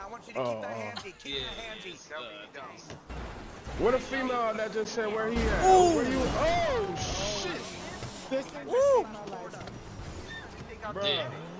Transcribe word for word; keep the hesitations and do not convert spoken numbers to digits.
I want you to keep that handsy. Keep Yeah. that handsy. Uh, okay. What a female that just said where he at? Ooh. Where you? Oh shit! Woo! Bruh.